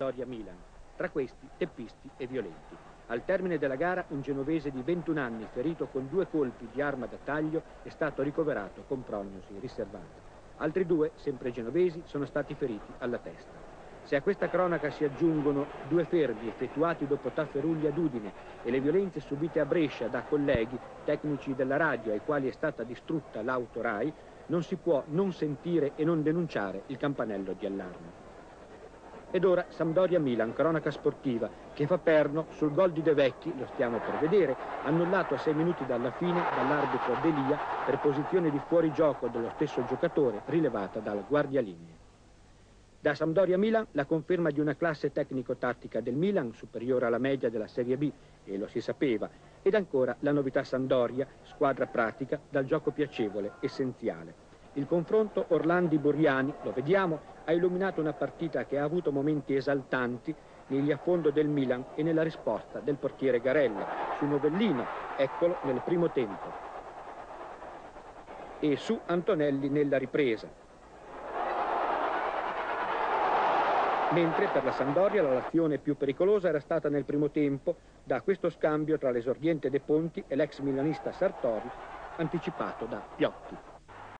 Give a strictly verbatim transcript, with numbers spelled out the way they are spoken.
Sampdoria-Milan, tra questi teppisti e violenti. Al termine della gara un genovese di ventuno anni, ferito con due colpi di arma da taglio, è stato ricoverato con prognosi riservata. Altri due, sempre genovesi, sono stati feriti alla testa. Se a questa cronaca si aggiungono due fermi effettuati dopo Tafferugli ad Udine e le violenze subite a Brescia da colleghi tecnici della radio ai quali è stata distrutta l'auto Rai, non si può non sentire e non denunciare il campanello di allarme. Ed ora Sampdoria-Milan, cronaca sportiva, che fa perno sul gol di De Vecchi, lo stiamo per vedere, annullato a sei minuti dalla fine dall'arbitro Delia per posizione di fuorigioco dello stesso giocatore rilevata dal guardialinee. Da Sampdoria-Milan la conferma di una classe tecnico-tattica del Milan superiore alla media della Serie B, e lo si sapeva, ed ancora la novità Sampdoria, squadra pratica, dal gioco piacevole, essenziale. Il confronto Orlandi-Buriani, lo vediamo, ha illuminato una partita che ha avuto momenti esaltanti negli affondo del Milan e nella risposta del portiere Garella, su Novellino, eccolo nel primo tempo, e su Antonelli nella ripresa. Mentre per la Sampdoria l'azione più pericolosa era stata nel primo tempo, da questo scambio tra l'esordiente De Ponti e l'ex milanista Sartori, anticipato da Piotti.